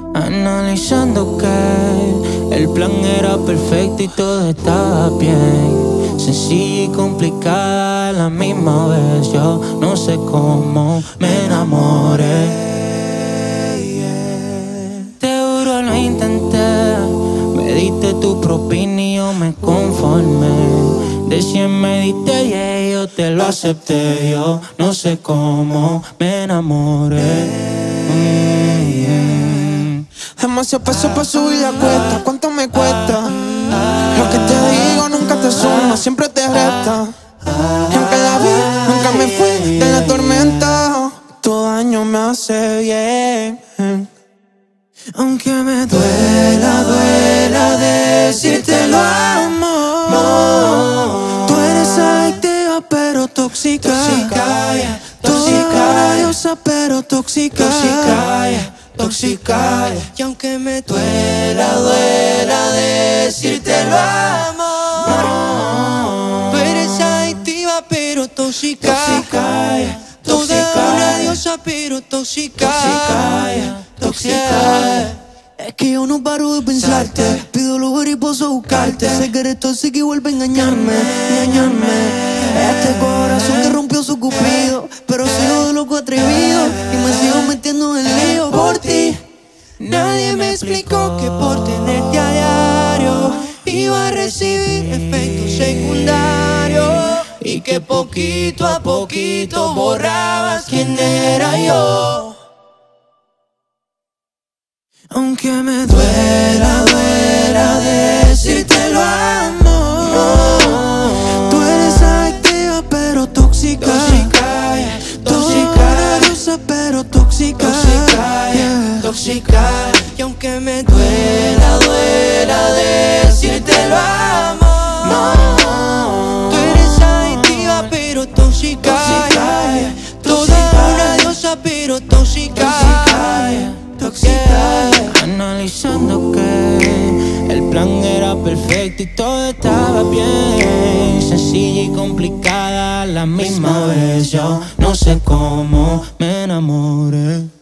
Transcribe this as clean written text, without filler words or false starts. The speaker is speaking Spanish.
Analizando que el plan era perfecto y todo estaba bien, sencilla y complicada a la misma vez. Yo no sé cómo me enamoré. Te juro lo intenté, me diste tu propina y yo me conformé. De 100 me diste 10, yo te lo acepté. Yo no sé cómo me enamoré. Demasiado peso para subir la cuesta, ¿cuánto me cuesta? Lo que te digo nunca te suma, siempre te resta. Y aunque la vi, nunca me fui de la tormenta. Todo daño me hace bien. Aunque me duela, duela decirte lo amo. Tú eres adictiva pero tóxica. Tóxica, una diosa pero tóxica. Tóxica, y aunque me duela, duela decirte lo amo. Tú eres adictiva pero tóxica. Toda una diosa pero tóxica. Es que yo no paro de pensarte, pido lugar y paso a buscarte. Sé que eres tóxica y vuelve a engañarme. Este corazón que rompió su cupido, pero sigo de loco atrevido y me sigo metiendo en lío por ti. Nadie me explicó que por tenerte a diario iba a recibir efectos secundarios y que poquito a poquito borrabas quién era yo. Aunque me duela, duela decirte lo amo. Tú eres adictiva pero tóxica. Tóxica, diosa pero tóxica. Tóxica, y aunque me duela, duela decirte lo amo. Tú eres adictiva pero tóxica. Toda una diosa pero tóxica. Analizando que el plan era perfecto y todo estaba bien, sencilla y complicada a la misma vez. Yo no sé cómo me enamoré.